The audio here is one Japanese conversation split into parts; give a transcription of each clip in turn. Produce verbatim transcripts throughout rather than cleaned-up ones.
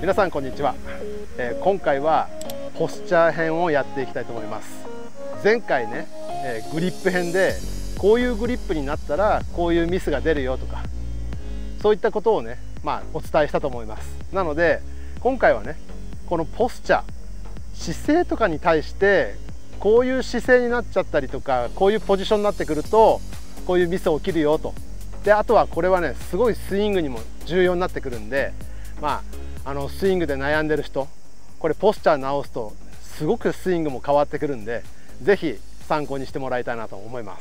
皆さんこんにちは、えー、今回はポスチャー編をやっていきたいと思います。前回ね、えー、グリップ編でこういうグリップになったらこういうミスが出るよとか、そういったことをね、まあ、お伝えしたと思います。なので今回はね、このポスチャー、姿勢とかに対してこういう姿勢になっちゃったりとか、こういうポジションになってくるとこういうミス起きるよと。であとはこれはね、すごいスイングにも重要になってくるんで、まあ、あのスイングで悩んでる人、これポスチャー直すとすごくスイングも変わってくるんで、是非参考にしてもらいたいなと思います。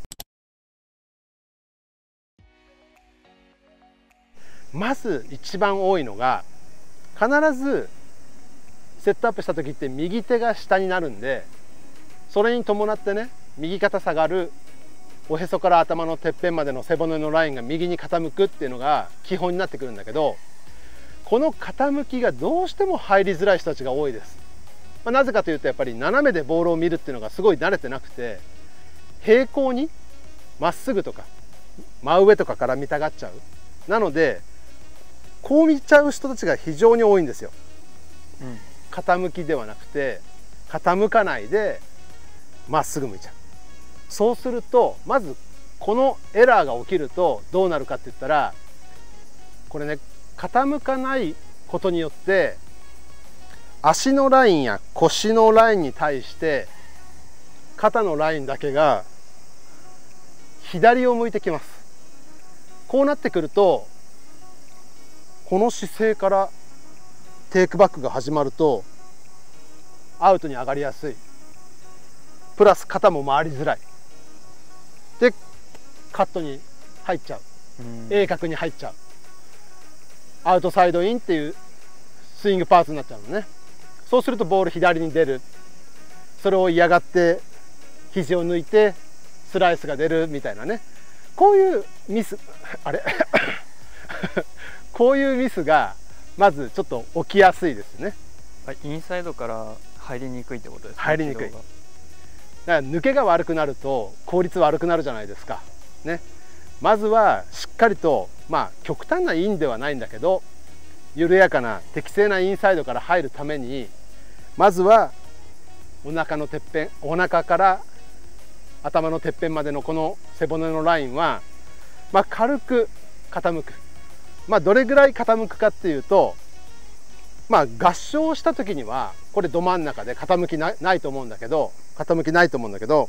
まず一番多いのが、必ずセットアップした時って右手が下になるんで、それに伴ってね、右肩下がる、おへそから頭のてっぺんまでの背骨のラインが右に傾くっていうのが基本になってくるんだけど、この傾きがどうしても入りづらい人たちが多いです。まあ、なぜかというと、やっぱり斜めでボールを見るっていうのがすごい慣れてなくて、平行にまっすぐとか真上とかから見たがっちゃう。なのでこう見ちゃう人たちが非常に多いんですよ。うん、傾きではなくて傾かないでまっすぐ向いちゃう。そうするとまずこのエラーが起きるとどうなるかって言ったら、これね、傾かないことによって足のラインや腰のラインに対して肩のラインだけが左を向いてきます。こうなってくると、この姿勢からテイクバックが始まるとアウトに上がりやすい、プラス肩も回りづらいでカットに入っちゃう、鋭角に入っちゃう、アウトサイドインっていうスイングパーツになっちゃうのね。そうするとボール左に出る、それを嫌がって肘を抜いてスライスが出るみたいなね、こういうミスあれこういうミスがまずちょっと起きやすいですね。 インサイドから入りにくいってことですね。 入りにくい。だから抜けが悪くなると効率悪くなるじゃないですか。ね。まずはしっかりと、まあ極端なインではないんだけど、緩やかな適正なインサイドから入るために、まずはお腹のてっぺん、お腹から頭のてっぺんまでのこの背骨のラインは、まあ、軽く傾く。まあどれぐらい傾くかっていうと、まあ合掌した時にはこれど真ん中で傾きな い, ないと思うんだけど傾きないと思うんだけど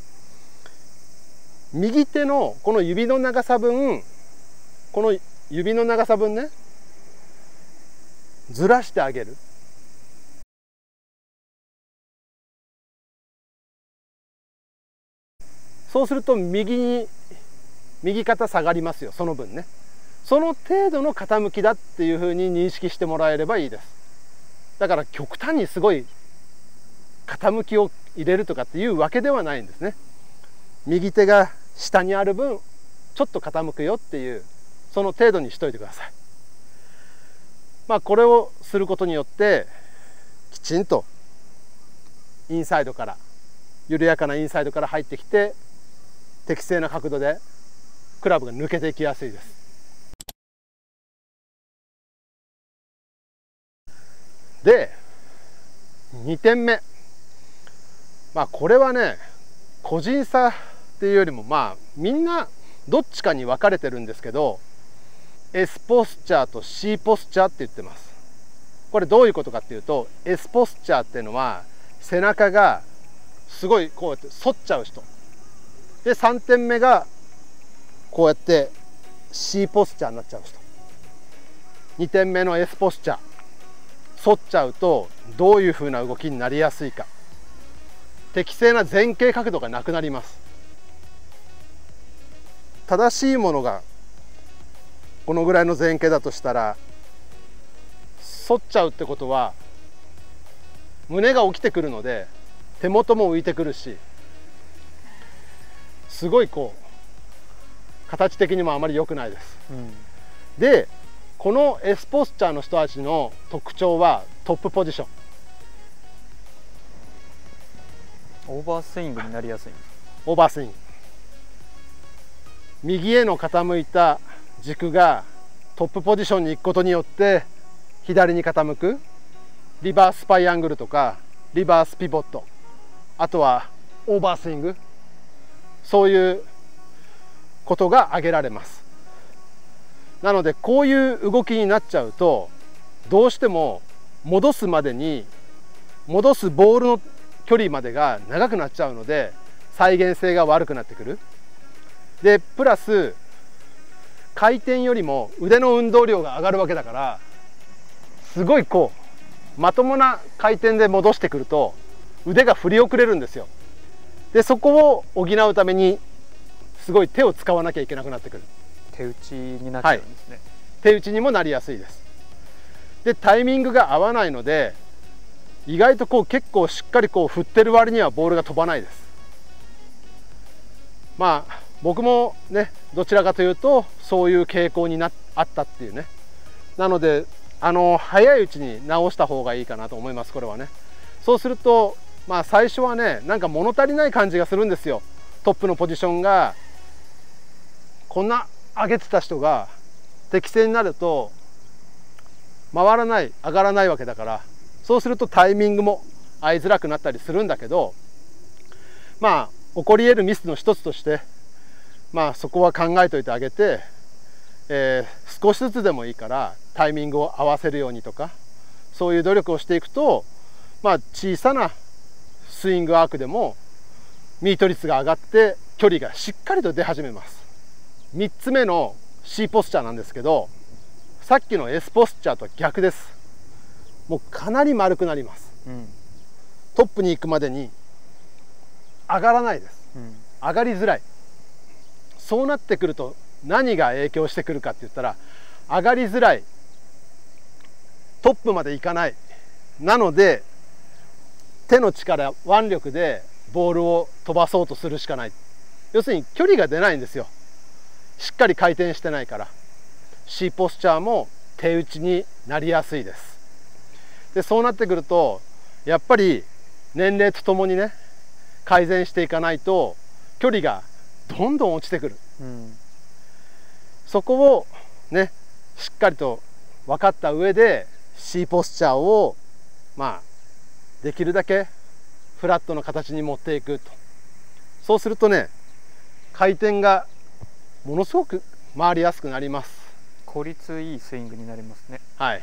右手のこの指の長さ分、この指の長さ分ね、ずらしてあげる。そうすると右に右肩下がりますよ、その分ね。その程度の傾きだっていうふうに認識してもらえればいいです。だから極端にすごい傾きを入れるとかっていうわけではないんですね。右手が下にある分ちょっと傾くよっていう、その程度にしといてください。まあこれをすることによってきちんとインサイドから、緩やかなインサイドから入ってきて、適正な角度でクラブが抜けていきやすいです。でにてんめ、まあこれはね、個人差っていうよりも、まあみんなどっちかに分かれてるんですけど、 S ポスチャーと C ポスチャーって言ってます。これどういうことかっていうと、 S ポスチャーっていうのは背中がすごいこうやって反っちゃう人で、さんてんめがこうやって C ポスチャーになっちゃう人。にてんめの S ポスチャー、反っちゃうとどういうふうな動きになりやすいか、適正な前傾角度がなくなります。正しいものがこのぐらいの前傾だとしたら、反っちゃうってことは胸が起きてくるので手元も浮いてくるし、すごいこう形的にもあまり良くないです。うん、でこの S ポスチャーの人たちの特徴はトップポジション。 オーバースイングになりやすいんです。 オーバースイング、右への傾いた軸がトップポジションに行くことによって左に傾くリバーススパイアングルとかリバースピボット、あとはオーバースイング、そういうことが挙げられます。なのでこういう動きになっちゃうとどうしても戻すまでに戻すボールの距離までが長くなっちゃうので再現性が悪くなってくる。でプラス回転よりも腕の運動量が上がるわけだから、すごいこうまともな回転で戻してくると腕が振り遅れるんですよ。でそこを補うためにすごい手を使わなきゃいけなくなってくる。 手打ちになっちゃうんですね。 はい、手打ちにもなりやすいです。でタイミングが合わないので意外とこう結構しっかりこう振ってる割にはボールが飛ばないです。まあ僕もねどちらかというとそういう傾向になあったっていうね。なのであの早いうちに直した方がいいかなと思います。これはね。そうするとまあ最初はねなんか物足りない感じがするんですよ。トップのポジションがこんな上げてた人が適正になると回らない上がらないわけだから、そうするとタイミングも合いづらくなったりするんだけど、まあ起こり得るミスの一つとしてまあそこは考えておいてあげて、えー、少しずつでもいいからタイミングを合わせるようにとかそういう努力をしていくと、まあ小さなスイングアークでもミート率が上がって距離がしっかりと出始めます。みっつめの C ポスチャーなんですけど、さっきの S ポスチャーと逆です。もうかなり丸くなります。うん、トップに行くまでに上がらないです。うん、上がりづらい。そうなってくると何が影響してくるかって言ったら、上がりづらい、トップまで行かない、なので手の力腕力でボールを飛ばそうとするしかない。要するに距離が出ないんですよ。しっかり回転してないから。 C ポスチャーも手打ちになりやすいです。でそうなってくるとやっぱり年齢とともにね改善していかないと距離がどんどん落ちてくる、うん、そこをねしっかりと分かった上で C ポスチャーをまあできるだけフラットの形に持っていくと。そうするとね回転がものすごく回りやすくなります。 効率いいスイングになりますね。 はい。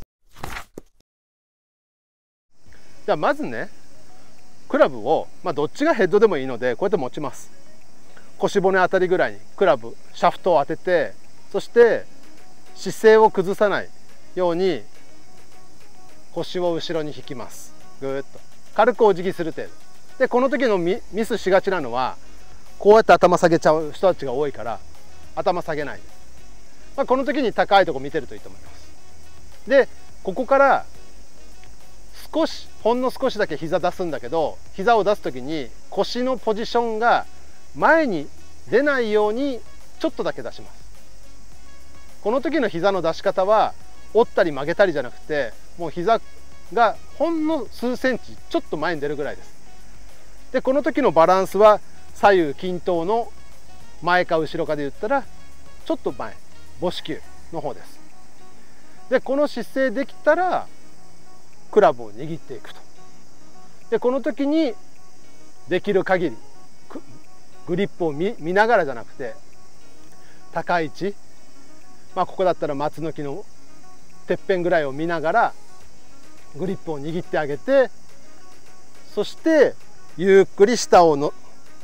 じゃあまずねクラブを、まあ、どっちがヘッドでもいいのでこうやって持ちます。腰骨あたりぐらいにクラブシャフトを当てて、そして姿勢を崩さないように腰を後ろに引きます。ぐーっと軽くお辞儀する程度で、この時のミミスしがちなのはこうやって頭下げちゃう人たちが多いから頭下げないで、まあ、この時に高いとこ見てるといいと思います。でここから少しほんの少しだけ膝出すんだけど、膝を出す時に腰のポジションが前に出ないようにちょっとだけ出します。この時の膝の出し方は折ったり曲げたりじゃなくて、もう膝がほんの数センチちょっと前に出るぐらいです。でこの時のバランスは左右均等の前か後ろかで言ったらちょっと前、母子球の方です。でこの姿勢できたらクラブを握っていくと。でこの時にできる限りグリップを 見, 見ながらじゃなくて高い位置、まあここだったら松の木のてっぺんぐらいを見ながらグリップを握ってあげて、そしてゆっくり下をの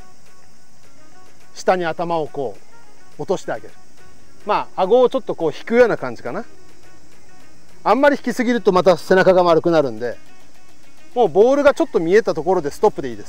下に頭をこう落としてあげる。まあ顎をちょっとこう引くような感じかな。あんまり引きすぎるとまた背中が丸くなるんで、もうボールがちょっと見えたところでストップでいいです。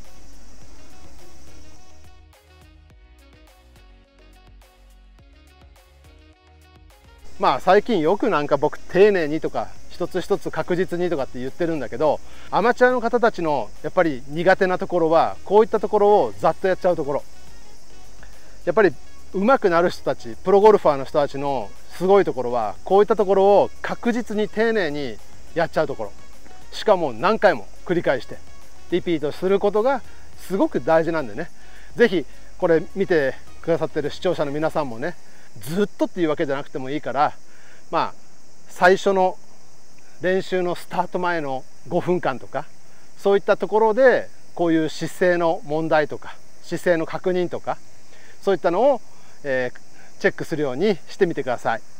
まあ最近よくなんか僕丁寧にとか一つ一つ確実にとかって言ってるんだけど、アマチュアの方たちのやっぱり苦手なところはこういったところをざっとやっちゃうところ。やっぱり上手くなる人たち、プロゴルファーの人たちのすごいところはこういったところを確実に丁寧にやっちゃうところ、しかも何回も繰り返してリピートすることがすごく大事なんでね、是非これ見てくださってる視聴者の皆さんもね、ずっとっていうわけじゃなくてもいいから、まあ最初の練習のスタート前のごふんかんとか、そういったところでこういう姿勢の問題とか姿勢の確認とか、そういったのを、えー、チェックするようにしてみてください。